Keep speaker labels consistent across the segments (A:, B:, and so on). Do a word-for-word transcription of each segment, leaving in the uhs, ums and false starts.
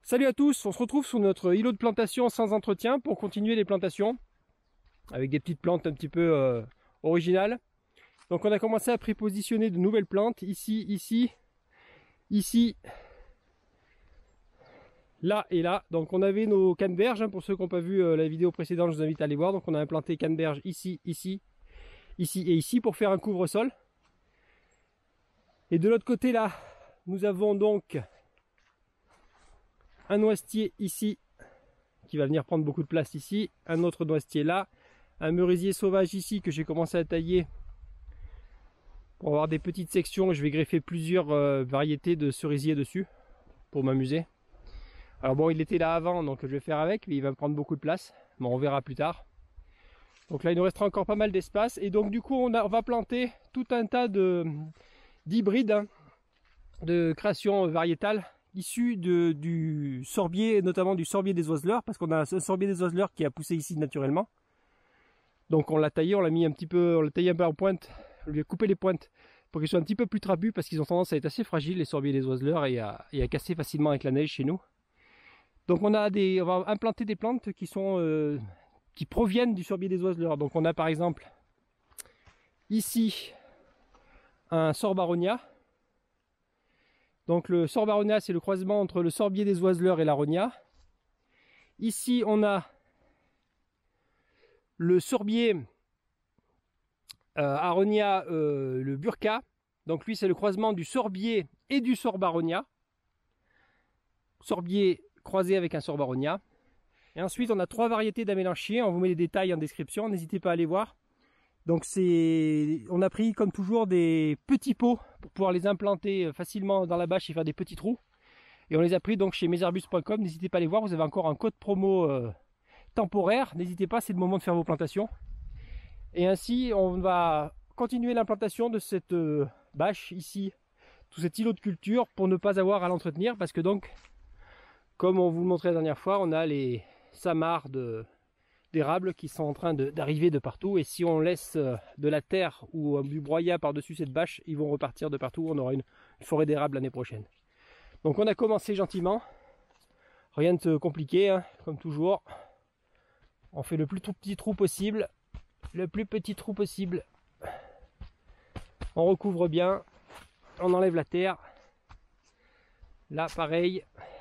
A: Salut à tous, on se retrouve sur notre îlot de plantation sans entretien pour continuer les plantations avec des petites plantes un petit peu euh, originales. Donc on a commencé à prépositionner de nouvelles plantes ici, ici, ici, là et là. Donc on avait nos canneberges, hein, pour ceux qui n'ont pas vu euh, la vidéo précédente, je vous invite à aller voir. Donc on a implanté canneberges ici, ici, ici et ici pour faire un couvre-sol. Et de l'autre côté là, nous avons donc un noisetier ici qui va venir prendre beaucoup de place ici, un autre noisetier là, un merisier sauvage ici que j'ai commencé à tailler pour avoir des petites sections. Je vais greffer plusieurs euh, variétés de cerisiers dessus pour m'amuser. Alors bon, il était là avant, donc je vais faire avec, mais il va me prendre beaucoup de place, mais on verra plus tard. Donc là il nous restera encore pas mal d'espace, et donc du coup on, a, on va planter tout un tas de d'hybrides, hein, de création variétale issu de, du sorbier, notamment du sorbier des oiseleurs, parce qu'on a un sorbier des oiseleurs qui a poussé ici naturellement. Donc on l'a taillé, on l'a mis un petit peu, on l'a taillé un peu en pointe, on lui a coupé les pointes pour qu'ils soient un petit peu plus trabus, parce qu'ils ont tendance à être assez fragiles les sorbiers des oiseleurs et à, et à casser facilement avec la neige chez nous. Donc on a des, on va implanter des plantes qui sont, euh, qui proviennent du sorbier des oiseleurs. Donc on a par exemple ici un sorbaronia. Donc le sorbaronia, c'est le croisement entre le sorbier des oiseleurs et l'aronia. Ici on a le sorbier euh, aronia, euh, le burka. Donc lui c'est le croisement du sorbier et du sorbaronia. Sorbier croisé avec un sorbaronia. Et ensuite on a trois variétés d'amélanchiers. On vous met les détails en description, n'hésitez pas à aller voir. Donc c'est, on a pris comme toujours des petits pots pour pouvoir les implanter facilement dans la bâche et faire des petits trous. Et on les a pris donc chez mesarbus point com, n'hésitez pas à aller voir, vous avez encore un code promo euh, temporaire, n'hésitez pas, c'est le moment de faire vos plantations. Et ainsi on va continuer l'implantation de cette euh, bâche ici, tout cet îlot de culture, pour ne pas avoir à l'entretenir, parce que donc, comme on vous le montrait la dernière fois, on a les samarres de... d'érables qui sont en train d'arriver de, de partout, et si on laisse de la terre ou du broyat par-dessus cette bâche, ils vont repartir de partout, on aura une, une forêt d'érables l'année prochaine. Donc on a commencé gentiment, rien de compliqué, hein, comme toujours. On fait le plus tout petit trou possible, le plus petit trou possible. On recouvre bien, on enlève la terre. Là pareil,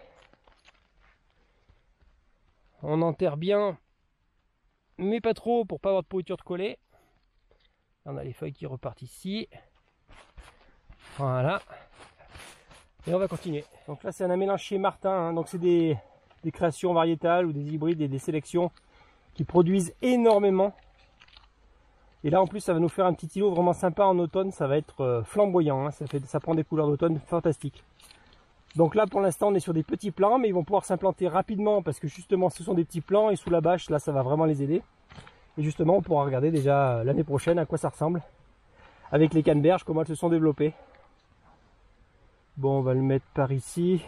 A: on enterre bien, mais pas trop pour pas avoir de pourriture de coller. On a les feuilles qui repartent ici. Voilà. Et on va continuer. Donc là c'est un amélanchier Martin, hein. Donc c'est des, des créations variétales ou des hybrides et des sélections qui produisent énormément. Et là en plus ça va nous faire un petit îlot vraiment sympa en automne, ça va être euh, flamboyant, hein. ça, fait, ça prend des couleurs d'automne fantastiques. Donc là pour l'instant on est sur des petits plants, mais ils vont pouvoir s'implanter rapidement parce que justement ce sont des petits plants, et sous la bâche là ça va vraiment les aider. Et justement on pourra regarder déjà l'année prochaine à quoi ça ressemble avec les canneberges, comment elles se sont développées. Bon, on va le mettre par ici.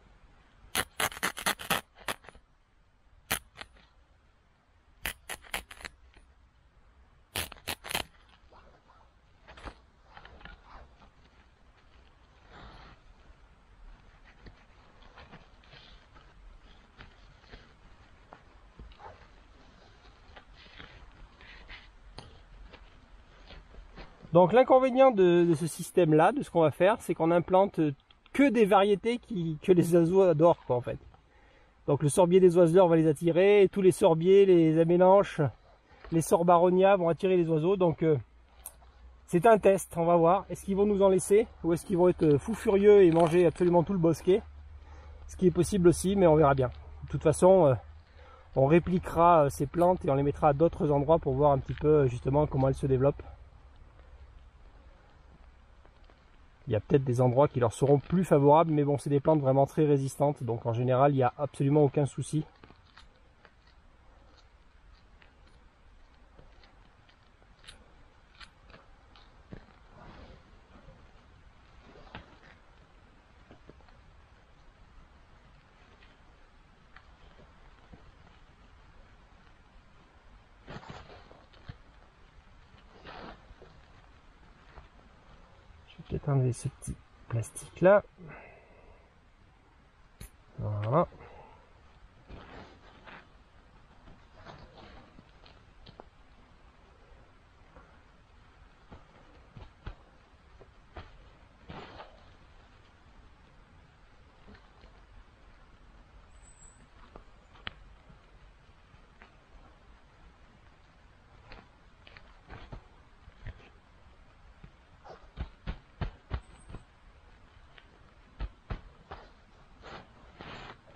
A: Donc l'inconvénient de, de ce système là, de ce qu'on va faire, c'est qu'on implante que des variétés qui, que les oiseaux adorent, quoi, en fait. Donc le sorbier des oiseleurs va les attirer, et tous les sorbiers, les amélanches, les sorbaronia vont attirer les oiseaux. Donc euh, c'est un test, on va voir. Est-ce qu'ils vont nous en laisser, ou est-ce qu'ils vont être fous furieux et manger absolument tout le bosquet? Ce qui est possible aussi, mais on verra bien. De toute façon, euh, on répliquera euh, ces plantes et on les mettra à d'autres endroits pour voir un petit peu justement comment elles se développent. Il y a peut-être des endroits qui leur seront plus favorables, mais bon, c'est des plantes vraiment très résistantes, donc en général, il n'y a absolument aucun souci. Je vais peut-être enlever ce petit plastique là. Voilà.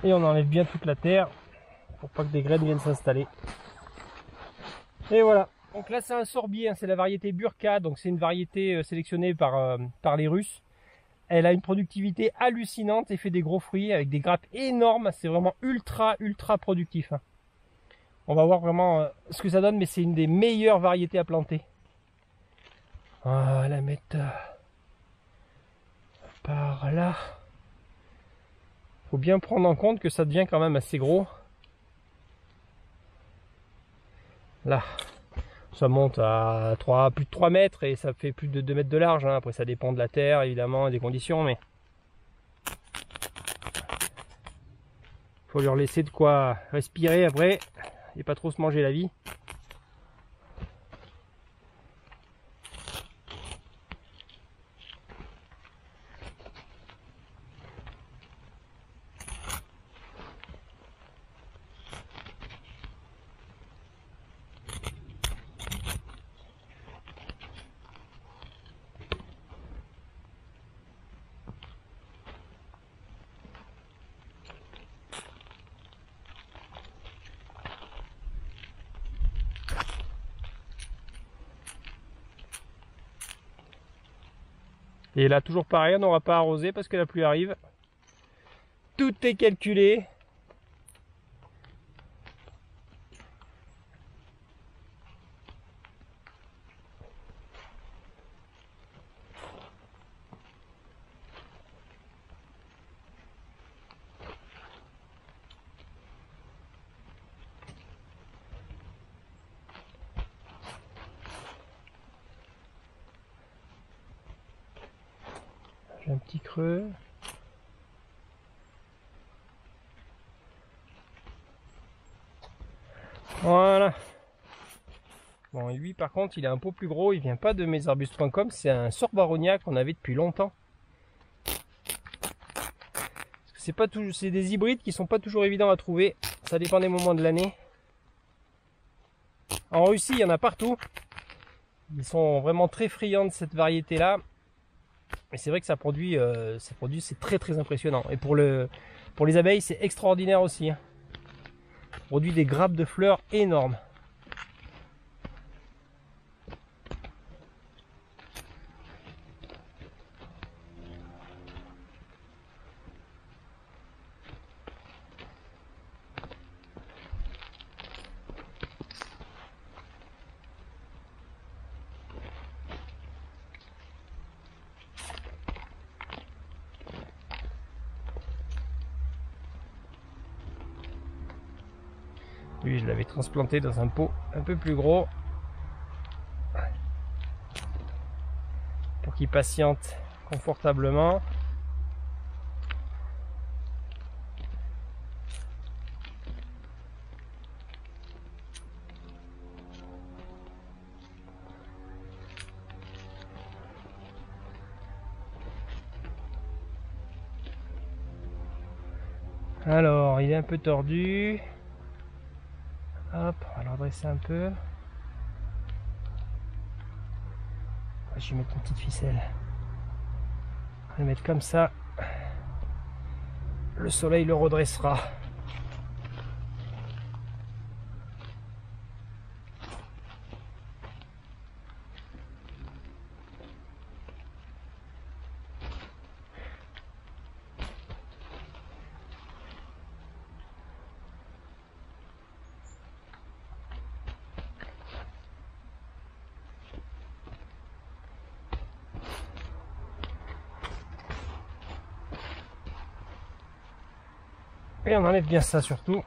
A: Et on enlève bien toute la terre pour pas que des graines viennent s'installer. Et voilà. Donc là c'est un sorbier, hein, c'est la variété Burka, donc c'est une variété euh, sélectionnée par, euh, par les Russes. Elle a une productivité hallucinante et fait des gros fruits avec des grappes énormes. C'est vraiment ultra ultra productif. Hein. On va voir vraiment euh, ce que ça donne, mais c'est une des meilleures variétés à planter. On va la mettre euh, par là. Faut bien prendre en compte que ça devient quand même assez gros. Là. Ça monte à trois, plus de trois mètres et ça fait plus de deux mètres de large. Hein. Après ça dépend de la terre évidemment et des conditions, mais faut leur laisser de quoi respirer après et pas trop se manger la vie. Et là, toujours pareil, on n'aura pas arrosé parce que la pluie arrive. Tout est calculé. J'ai un petit creux. Voilà. Bon, et lui par contre il est un peu plus gros, il vient pas de mesarbustes point com, c'est un sorbaronia qu'on avait depuis longtemps. C'est pas tout, c'est des hybrides qui sont pas toujours évidents à trouver, ça dépend des moments de l'année. En Russie il y en a partout, ils sont vraiment très friands de cette variété là. Et c'est vrai que ça produit, euh, ça produit, c'est très très impressionnant. Et pour, le, pour les abeilles, c'est extraordinaire aussi. Hein. Ça produit des grappes de fleurs énormes. Lui, je l'avais transplanté dans un pot un peu plus gros pour qu'il patiente confortablement. Alors, il est un peu tordu. Hop, on va le redresser un peu. Je vais mettre une petite ficelle. On va le mettre comme ça. Le soleil le redressera. Et on enlève bien ça surtout.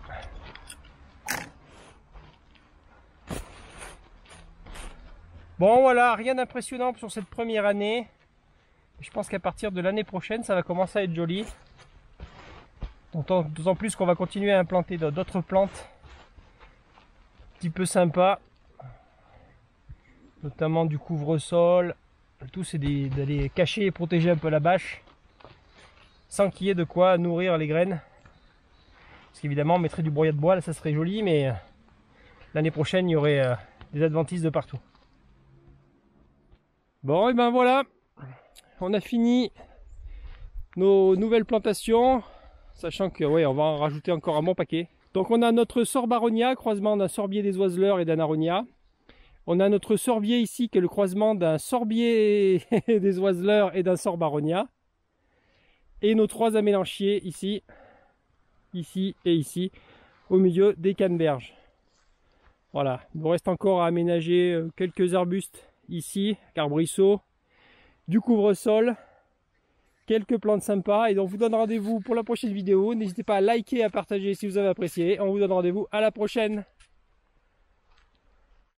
A: Bon voilà, rien d'impressionnant sur cette première année. Je pense qu'à partir de l'année prochaine, ça va commencer à être joli. D'autant plus qu'on va continuer à implanter d'autres plantes un petit peu sympas. Notamment du couvre-sol. Le tout c'est d'aller cacher et protéger un peu la bâche. Sans qu'il y ait de quoi nourrir les graines. Parce qu'évidemment on mettrait du broyat de bois, là ça serait joli, mais l'année prochaine il y aurait euh, des adventices de partout. Bon et ben voilà, on a fini nos nouvelles plantations. sachant que ouais, on va en rajouter encore un bon paquet. Donc on a notre sorbaronia, croisement d'un sorbier des oiseleurs et d'un aronia. On a notre sorbier ici qui est le croisement d'un sorbier des oiseleurs et d'un sorbaronia. Et nos trois amélanchiers ici, ici et ici, au milieu des canneberges. Voilà, il nous reste encore à aménager quelques arbustes ici, arbrisseaux, du couvre-sol, quelques plantes sympas. Et donc, on vous donne rendez-vous pour la prochaine vidéo. N'hésitez pas à liker et à partager si vous avez apprécié. On vous donne rendez-vous à la prochaine.